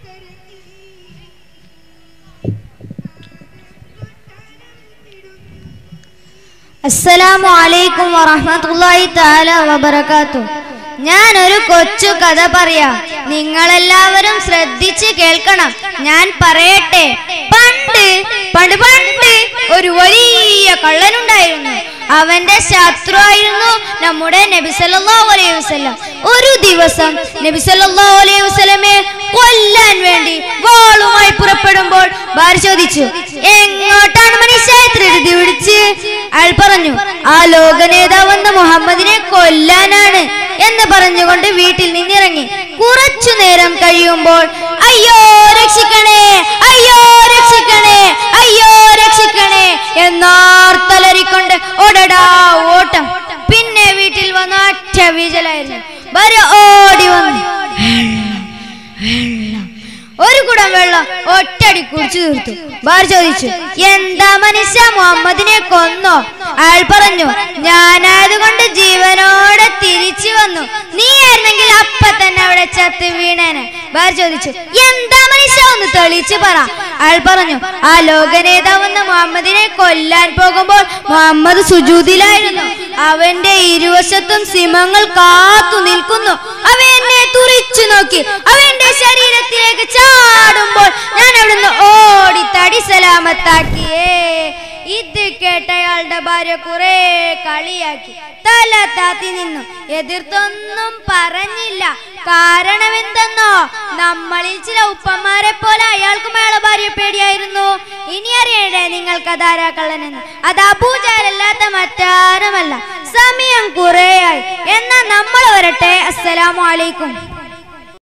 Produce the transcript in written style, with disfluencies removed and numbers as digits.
അസ്സലാമു അലൈക്കും വറഹ്മത്തുള്ളാഹി തആല വബറകാതുഹു. ഞാൻ ഒരു കൊച്ചു കഥ പറയാം. നിങ്ങളെല്ലാവരും ശ്രദ്ധിച്ച് കേൾക്കണം. ഞാൻ പറയട്ടെ. പണ്ട് പണ്ട് പണ്ട് ഒരു വലിയ കള്ളനുണ്ടായിരുന്നു. അവന്റെ ശത്രുവായിരുന്നു നമ്മുടെ നബി സല്ലല്ലാഹു അലൈഹി വസല്ലം. ഒരു ദിവസം നബി സല്ലല്ലാഹു അലൈഹി വസല്ലമയെ കൊല്ലാൻ വേണ്ടി വാളുമായി പുറപ്പെടുമ്പോൾ ഭാര്യ ചോദിച്ചു, എങ്ങോട്ടാണ് മനുഷ്യ ഇത്ര ധൃതി പിടിച്ച്? അയാൾ പറഞ്ഞു, ആ ലോക നേതാവെന്ന മുഹമ്മദിനെ കൊല്ലാനാണ് എന്ന് പറഞ്ഞുകൊണ്ട് വീട്ടിൽ നിന്നിറങ്ങി. കുറച്ചു നേരം കഴിയുമ്പോൾ അയ്യോ രക്ഷിക്കണേ, അയ്യോ രക്ഷിക്കണേ, അയ്യോ രക്ഷിക്കണേ എന്നാർത്തലറിക്കൊണ്ട് ഓടടാ ഓട്ടം. പിന്നെ വീട്ടിൽ വന്ന ഒറ്റ വീഴലായിരുന്നു. ഭാര്യ ഓടി വന്നു, ഒരു കുടം വെള്ളം ഒറ്റടി കുടിച്ചു തീർത്തു. ഭാര്യ ചോദിച്ചു, എന്താ മനുഷ്യ മുഹമ്മദിനെ കൊന്നോ? അയാൾ പറഞ്ഞു, ഞാനായതുകൊണ്ട് ജീവനോടെ തിരിച്ചു വന്നു, നീ ആയിരുന്നെങ്കിൽ അപ്പ തന്നെ അവിടെ ചത്ത് വീണേനെ. ഭാര്യ ചോദിച്ചു, എന്താ മനുഷ്യ ഒന്ന് തെളിച്ചു പറ. അയാൾ പറഞ്ഞു, ആ ലോക നേതാവെന്ന മുഹമ്മദിനെ കൊല്ലാൻ പോകുമ്പോൾ മുഹമ്മദ് സുജൂദിലായിരുന്നു. അവന്റെ ഇരുവശത്തും സിംഹങ്ങൾ കാത്തു നിൽക്കുന്നു. അവ എന്നെ തുറിച്ചു നോക്കി. അവന്റെ ശരീരത്തിലേക്ക് ചാടുമ്പോൾ ഞാൻ അവിടുന്ന് ഓടി തടി സലാമത്താക്കിയേ. ഇത് കേട്ടയാളുടെ ഭാര്യ കുറെ കളിയാക്കി, തല താത്തി നിന്നു, എതിർത്തൊന്നും പറഞ്ഞില്ല. കാരണം എന്തെന്നോ, നമ്മളിൽ ചില ഉപ്പന്മാരെ പോലെ അയാൾക്കും അയാളെ ഭാര്യ പേടിയായിരുന്നു. ഇനി അറിയണ്ടേ നിങ്ങൾക്ക് അതാരാ കള്ളനെന്ന്? അത് അബൂജഹലല്ലാത്ത മറ്റാരുമല്ല. സമയം കുറേയായി, എന്നാ നമ്മൾ വരട്ടെ. അസ്സലാമു അലൈക്കും.